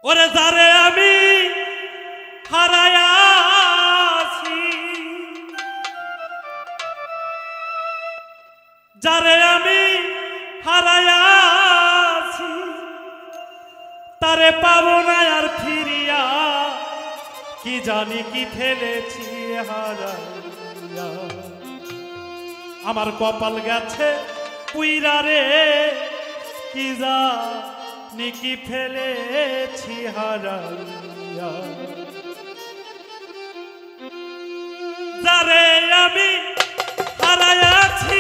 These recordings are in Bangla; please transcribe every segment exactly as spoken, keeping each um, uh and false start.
ওরে যারে আমি হারায়াছি, যারে আমি হারায়াছি, তারে পাবো না আর ফিরিয়া, কি জানি কি ফেলেছি হারাইয়া। আমার কপাল গেছে পুইরা রে, কি জানি কি ফেলেছি হারাইয়া। যারে আমি হারাইয়াছি,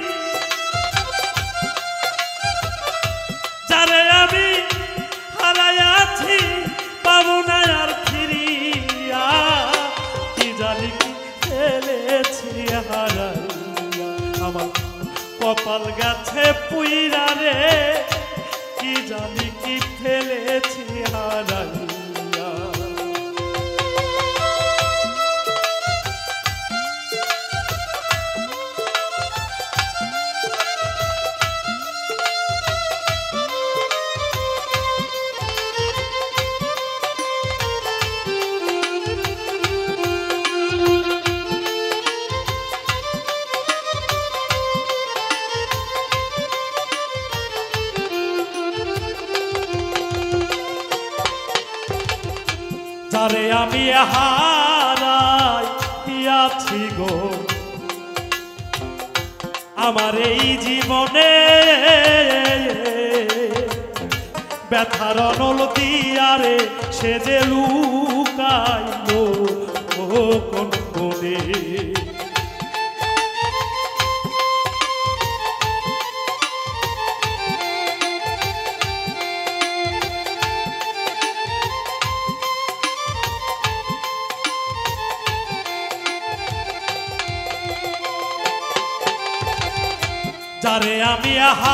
যারে আমি হারাইয়াছি, পাবো না আর ফিরিয়া, কি জানি কি ফেলেছি হারাইয়া। আমার কপাল গেছে পুইরা রে, কি জানি কি ফেলেছি হারাইয়া। যারে আমি হারাইয়াছি গো আমার এই জীবনে, ব্যথার নল দিয়ারে সে যে লুকাইল কোন কোণে। যারে আমি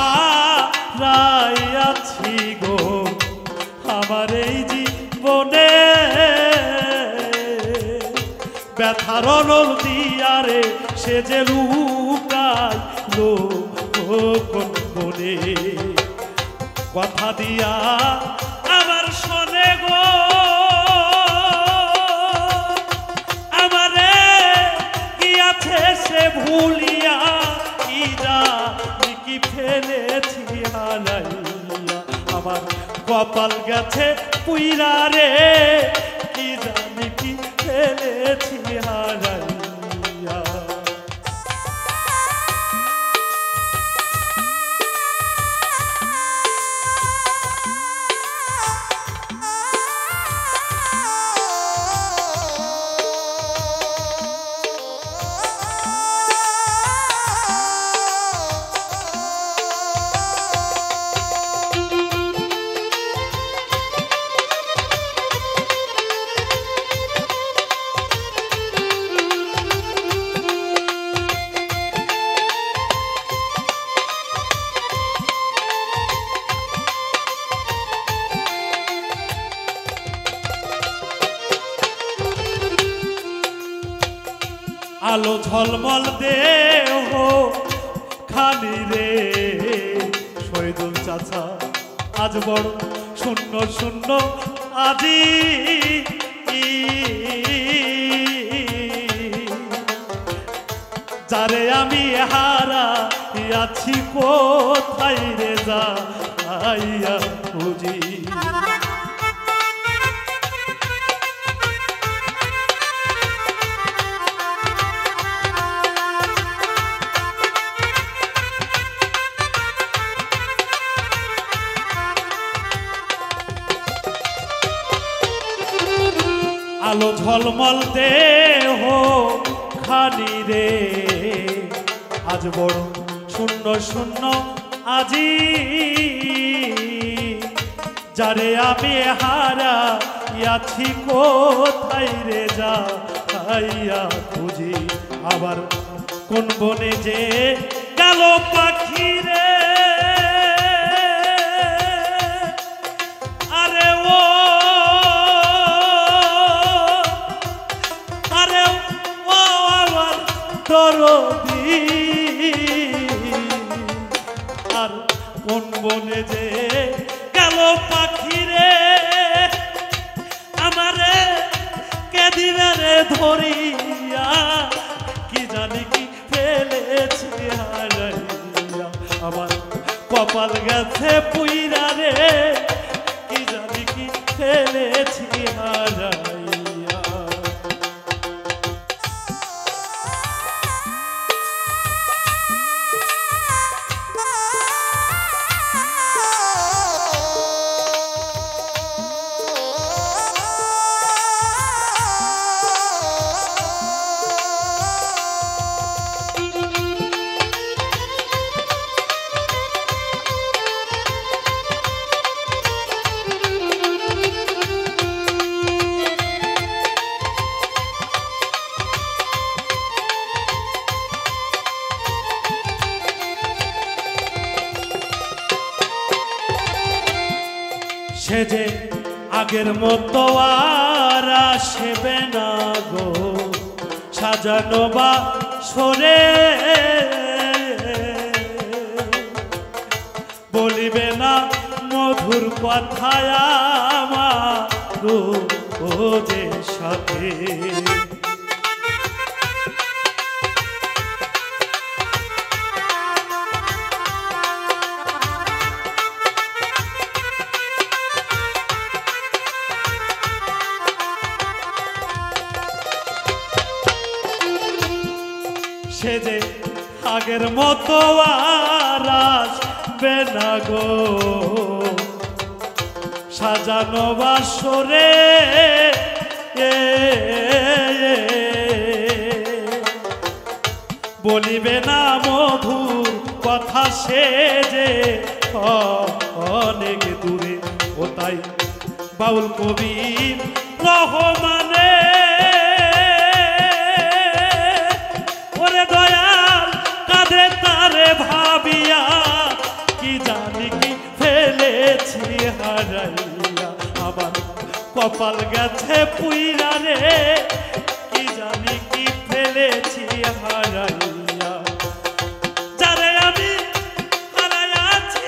হারাইয়াছি গো আমার এই জীবনে, ব্যথার নল দিয়ারে সে যে লুকাইল কোন কোণে। কথা দিয়া আমার শোনে গো আমারে, কি আছে সে ভুলিয়া, কি জানি কি ফেলেছি হারাইয়া। আমার কপাল গেছে পুইরা রে, কি জানি কি ফেলেছি হারাইয়া। আলো ঝলমল দেহ খালি রে, শহীদুল চাচা আজ বড় শূন্য শূন্য আজি। যারে আমি হারাইয়াছি কোথায় রে যাইয়া খুঁজি। আলো ঝলমল দেহ খানি রে, আজ বড় শূন্য শূন্য আজি। যারে আমি হারাইয়াছি কোথায় রে যাইয়া খুঁজি। আবার কোন বনে যে গেল পাখি রে, আরে ও দরদি, আর কোন বনে যে গেল পাখি রে, গেছে পুইরা রে কি জানি কি ফেলেছি হারাইয়া। সে যে আগের মতো আর আসবে না গো সাজানো বা সরে, বলিবে না মধুর কথায় আমার যে সাথে। সে যে আগের মতো আর আসবে না গো সাজানো বাসরে, বলিবে না মধুর কথা সে যে অনেক দূরে। ও তাই বাউল কবি রহমানে দয়াল কাঁধে তারে ভাবিয়া কি জানি কি ফেলেছি হারাইয়া। আমার কপাল গেছে পুইরা রে কি জানি কি ফেলেছি হারাইয়া। যারে আমি হারাইয়াছি,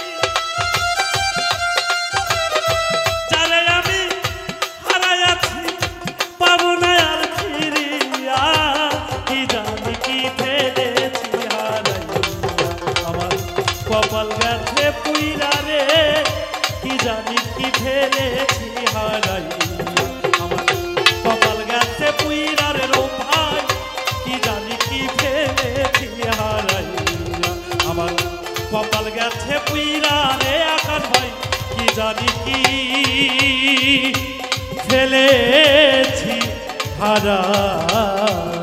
যারে আমি হারাইয়াছি পাবো না আর ফিরিয়া কি জানি কি ফেলেছি হারাইয়া। আমার কপাল গেছে পুইরা রে কি জানি কি ফেলেছি হারাইয়া। আমার কপাল গেছে পুইরা রে রো ভাই কি জানি কি ফেলেছি হারাইয়া। আমার কপাল গেছে পুইরা রে আকাশ ভাই কি জানি কি ফেলেছি হারাইয়া।